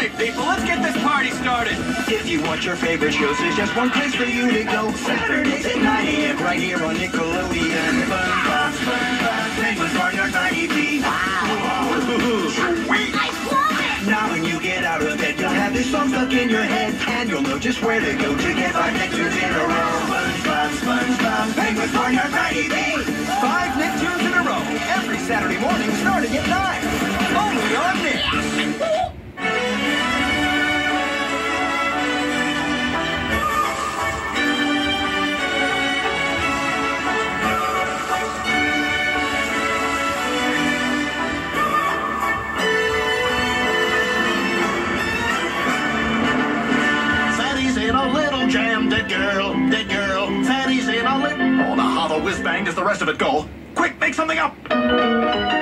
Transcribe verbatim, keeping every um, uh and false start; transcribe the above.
Okay, people, let's get this party started. If you want your favorite shows, there's just one place for you to go. Saturdays at nine a m right here on Nickelodeon. SpongeBob, SpongeBob, Penguins Barnyard ninety feet. Wow. Sweet. I love it! Now when you get out of bed, you'll have this song stuck in your head, and you'll know just where to go to get five Nicktoons in a row. SpongeBob, SpongeBob, Penguins Barnyard ninety feet. Five Nicktoons in a row, every Saturday morning starting at nine. Only on Nick. Dead girl, dead girl, Fatty's in a lit. Oh, the hollow whiz bang does the rest of it go. Quick, make something up!